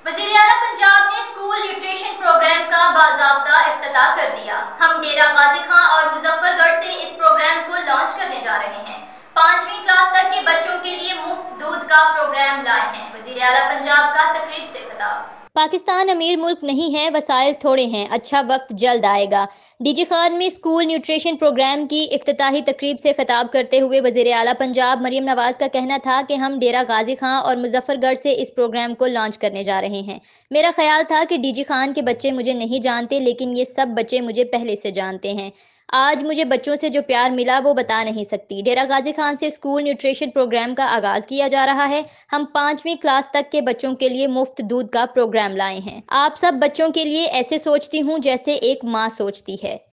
वजीर-ए-आला पंजाब ने school nutrition programme का बाजाबता इफ्तिताह कर दिया। हम डेरा गाजी खां और मुजफ्फरगढ़ से इस प्रोग्राम को लॉन्च करने जा रहे हैं। 5वीं क्लास तक के बच्चों के लिए मुफ्त दूध का प्रोग्राम लाए हैं। वजीर-ए-आला पंजाब का तकरीब से खिताब। पाकिस्तान अमीर मुल्क नहीं है, वसाइल थोड़े हैं, अच्छा वक्त जल्द आएगा। डीजी खान में स्कूल न्यूट्रिशन प्रोग्राम की इफ्तिताही तकरीब से खिताब करते हुए वज़ीर-ए-आला पंजाब मरियम नवाज का कहना था कि हम डेरा गाजी खां और मुजफ्फरगढ़ से इस प्रोग्राम को लॉन्च करने जा रहे हैं। मेरा ख्याल था कि डीजी खान के बच्चे मुझे नहीं जानते, लेकिन ये सब बच्चे मुझे पहले से जानते हैं। आज मुझे बच्चों से जो प्यार मिला वो बता नहीं सकती। डेरा गाजी खान से स्कूल न्यूट्रिशन प्रोग्राम का आगाज किया जा रहा है। हम 5वीं क्लास तक के बच्चों के लिए मुफ्त दूध का प्रोग्राम लाए हैं। आप सब बच्चों के लिए ऐसे सोचती हूँ जैसे एक माँ सोचती है।